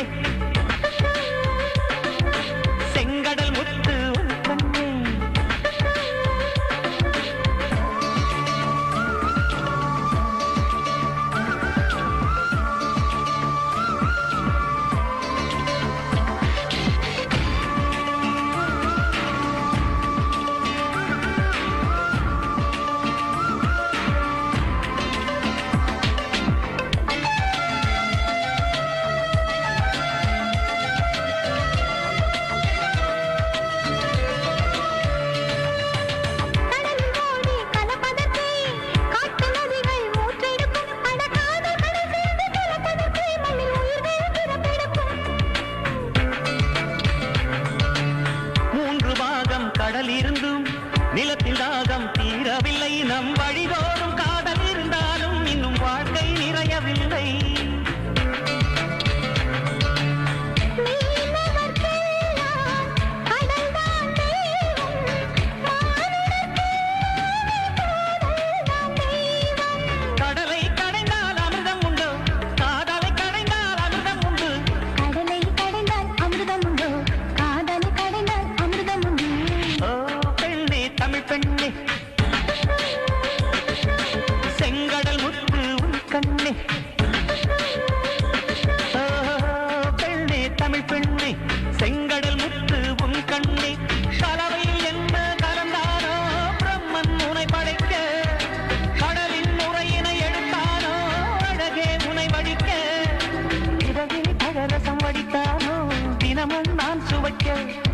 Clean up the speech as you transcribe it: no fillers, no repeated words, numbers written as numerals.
செங்கடல் முத்து உன் கண்ணே. கடல் இருந்தும் நிலத்தில் தாகம் தீரவில்லை. நம் வழிதோறும் காதல் இருந்தாலும் இன்னும் வாழ்க்கை நிறையவில்லை. கடலை கடைந்தால் அமிர்தம் உண்டோ, காதலை கடைந்தால் அமிர்தம் உண்டு. கடலை கடைந்தால் அமிர்தம் உண்டோ, காதலை கடைந்தால் அமிர்தம் உண்டு. தமிழ் பெண்ணே, செங்கடல் முத்து உன் கண்ணே. பெண்ணே தமிழ் பெண்ணே, செங்கடல் முத்து உன் கண்ணே. கலவையில் என்ன கலந்தானோ பிரம்மன் உனை படைக்க, கடலின் முறையினை எடுத்தானோ அழகே உனை வடிக்க. இரவில் பகரசம் வடித்தானோ தினமும் நான் சுவைக்க.